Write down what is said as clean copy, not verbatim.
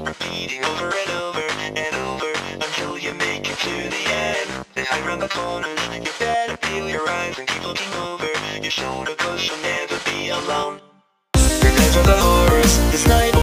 repeating over and over and over until you make it to the end. Then hide around the corners, you better peel your eyes and keep looking over your shoulder, 'cause you'll never be alone. Prepare for the horrors, this night